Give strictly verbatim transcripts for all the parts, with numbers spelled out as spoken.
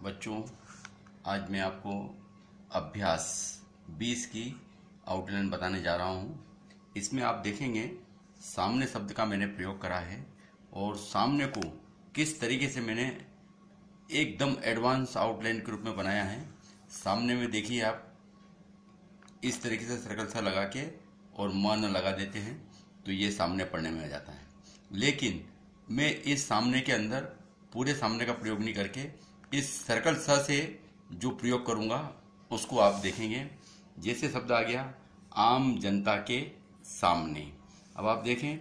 बच्चों, आज मैं आपको अभ्यास बीस की आउटलाइन बताने जा रहा हूँ। इसमें आप देखेंगे सामने शब्द का मैंने प्रयोग करा है और सामने को किस तरीके से मैंने एकदम एडवांस आउटलाइन के रूप में बनाया है। सामने में देखिए, आप इस तरीके से सर्कल सा लगा के और मान लगा देते हैं तो ये सामने पढ़ने में आ जाता है। लेकिन मैं इस सामने के अंदर पूरे सामने का प्रयोग नहीं करके इस सर्कल सा से जो प्रयोग करूंगा उसको आप देखेंगे। जैसे शब्द आ गया आम जनता के सामने। अब आप देखें,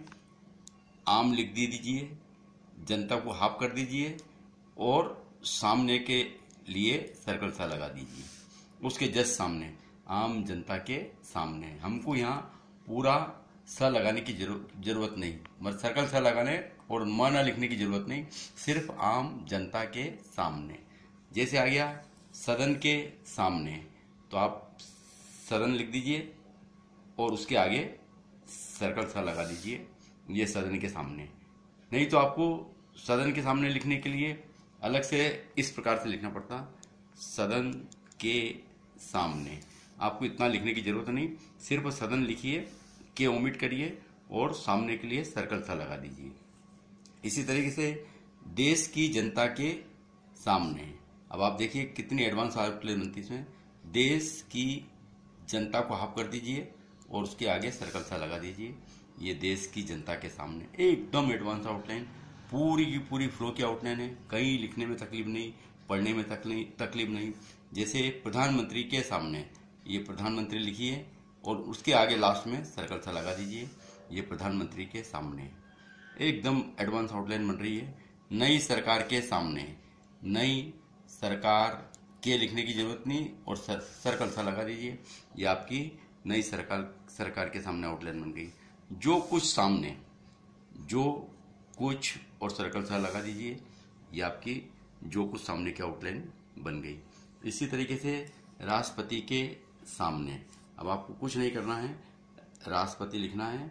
आम लिख दे दीजिए, जनता को हाफ कर दीजिए और सामने के लिए सर्कल सा लगा दीजिए। उसके जस्ट सामने आम जनता के सामने। हमको यहाँ पूरा सा लगाने की जरूरत नहीं, मतलब सर्कल सा लगाने और माना लिखने की जरूरत नहीं, सिर्फ आम जनता के सामने। जैसे आ गया सदन के सामने, तो आप सदन लिख दीजिए और उसके आगे सर्कल सा लगा दीजिए, ये सदन के सामने। नहीं तो आपको सदन के सामने लिखने के लिए अलग से इस प्रकार से लिखना पड़ता, सदन के सामने। आपको इतना लिखने की जरूरत नहीं, सिर्फ सदन लिखिए, के ओमिट करिए और सामने के लिए सर्कल सा लगा दीजिए। इसी तरीके से देश की जनता के सामने। अब आप देखिए कितनी एडवांस आउटलाइन बनती है इसमें। देश की जनता को हाफ कर दीजिए और उसके आगे सर्कल सा लगा दीजिए, ये देश की जनता के सामने। एकदम एडवांस आउटलाइन, पूरी की पूरी फ्लो की आउटलाइन है। कहीं लिखने में तकलीफ नहीं, पढ़ने में तकलीफ नहीं। जैसे प्रधानमंत्री के सामने, ये प्रधानमंत्री लिखिए और उसके आगे लास्ट में सर्कल सा लगा दीजिए, ये प्रधानमंत्री के सामने। एकदम एडवांस आउटलाइन बन रही है। नई सरकार के सामने, नई सरकार के लिखने की जरूरत नहीं और सर, सर्कल सा लगा दीजिए, ये आपकी नई सरकार सरकार के सामने आउटलाइन बन गई। जो कुछ सामने, जो कुछ और सर्कल सा लगा दीजिए, ये आपकी जो कुछ सामने की आउटलाइन बन गई। इसी तरीके से राष्ट्रपति के सामने। अब आपको कुछ नहीं करना है, राष्ट्रपति लिखना है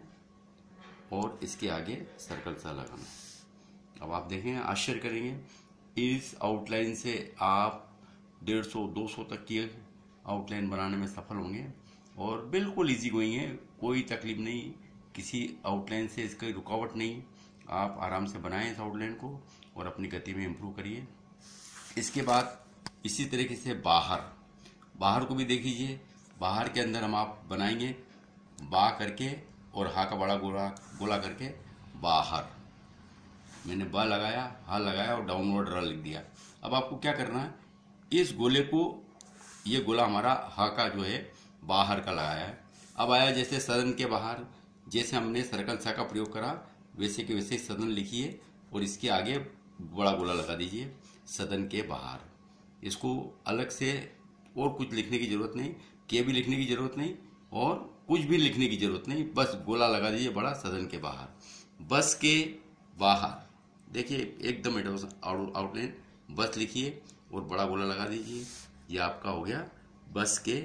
और इसके आगे सर्कल सा लगाना है। अब आप देखें, आश्चर्य करेंगे, इस आउटलाइन से आप डेढ़ सौ दो सौ तक की आउटलाइन बनाने में सफल होंगे और बिल्कुल इजी गोइंग है, कोई तकलीफ नहीं, किसी आउटलाइन से इसकी रुकावट नहीं। आप आराम से बनाएं इस आउटलाइन को और अपनी गति में इम्प्रूव करिए। इसके बाद इसी तरीके से बाहर बाहर को भी देखिए। बाहर के अंदर हम आप बनाएंगे बा करके और हा का बड़ा गोला गोला करके बाहर। मैंने बा लगाया, हा लगाया और डाउनवर्ड र लिख दिया। अब आपको क्या करना है, इस गोले को, ये गोला हमारा हा का जो है बाहर का लगाया है। अब आया जैसे सदन के बाहर, जैसे हमने सर्कल सा का प्रयोग करा वैसे के वैसे सदन लिखिए और इसके आगे बड़ा गोला लगा दीजिए, सदन के बाहर। इसको अलग से और कुछ लिखने की जरूरत नहीं, के भी लिखने की जरूरत नहीं और कुछ भी लिखने की जरूरत नहीं, बस गोला लगा दीजिए बड़ा, सदन के बाहर। बस के बाहर देखिए एकदम आउटलाइन, बस लिखिए और बड़ा गोला लगा दीजिए, ये आपका हो गया बस के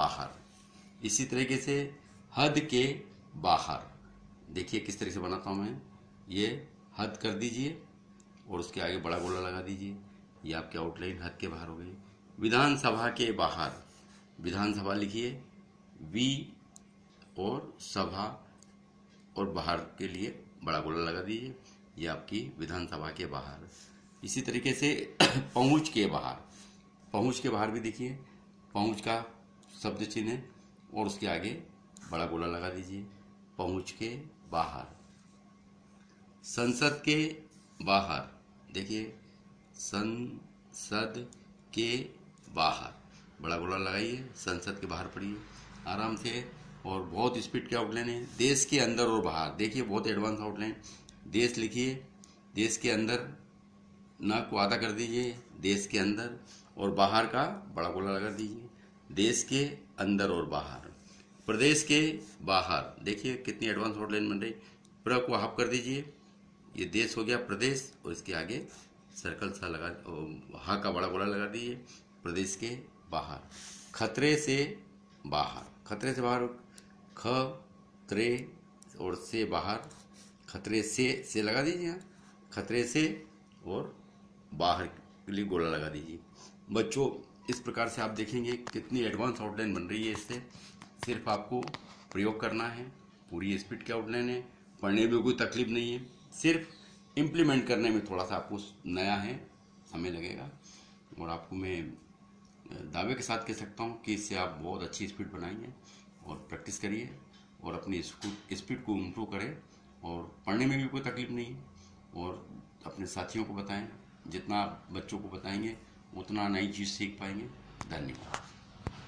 बाहर। इसी तरीके से हद के बाहर, देखिए किस तरह से बनाता हूं मैं, ये हद कर दीजिए और उसके आगे बड़ा गोला लगा दीजिए, ये आपकी आउटलाइन हद के बाहर हो गई। विधानसभा के बाहर, विधानसभा लिखिए, वी और सभा और बाहर के लिए बड़ा गोला लगा दीजिए, ये आपकी विधानसभा के बाहर। इसी तरीके से पहुंच के बाहर, पहुंच के बाहर भी देखिए, पहुंच का शब्द चिन्ह है और उसके आगे बड़ा गोला लगा दीजिए, पहुंच के बाहर। संसद के बाहर देखिए, संसद के बाहर बड़ा गोला लगाइए, संसद के बाहर पढ़िए आराम से और बहुत स्पीड की आउटलाइन है। देश के अंदर और बाहर देखिए, बहुत एडवांस आउटलाइन। देश लिखिए, देश के अंदर ना को आधा कर दीजिए, देश के अंदर, और बाहर का बड़ा गोला लगा दीजिए, देश के अंदर और बाहर। प्रदेश के बाहर देखिए कितनी एडवांस आउटलाइन बन रही। प्र को हाफ कर दीजिए, ये देश हो गया प्रदेश और इसके आगे सर्कल सा लगा, हा का बड़ा गोला लगा दीजिए, प्रदेश के बाहर। खतरे से बाहर, खतरे से बाहर, ख त्रे और से बाहर, खतरे से से लगा दीजिए, खतरे से और बाहर के लिए गोला लगा दीजिए। बच्चों इस प्रकार से आप देखेंगे कितनी एडवांस आउटलाइन बन रही है। इससे सिर्फ आपको प्रयोग करना है। पूरी स्पीड की आउटलाइन है, पढ़ने में कोई तकलीफ नहीं है, सिर्फ इम्प्लीमेंट करने में थोड़ा सा आपको नया है, समय लगेगा। और आपको मैं दावे के साथ कह सकता हूँ कि इससे आप बहुत अच्छी स्पीड बनाएंगे। और प्रैक्टिस करिए और अपनी स्पीड को इम्प्रूव करें, और पढ़ने में भी कोई तकलीफ नहीं है। और अपने साथियों को बताएं, जितना आप बच्चों को बताएंगे उतना नई चीज़ सीख पाएंगे। धन्यवाद।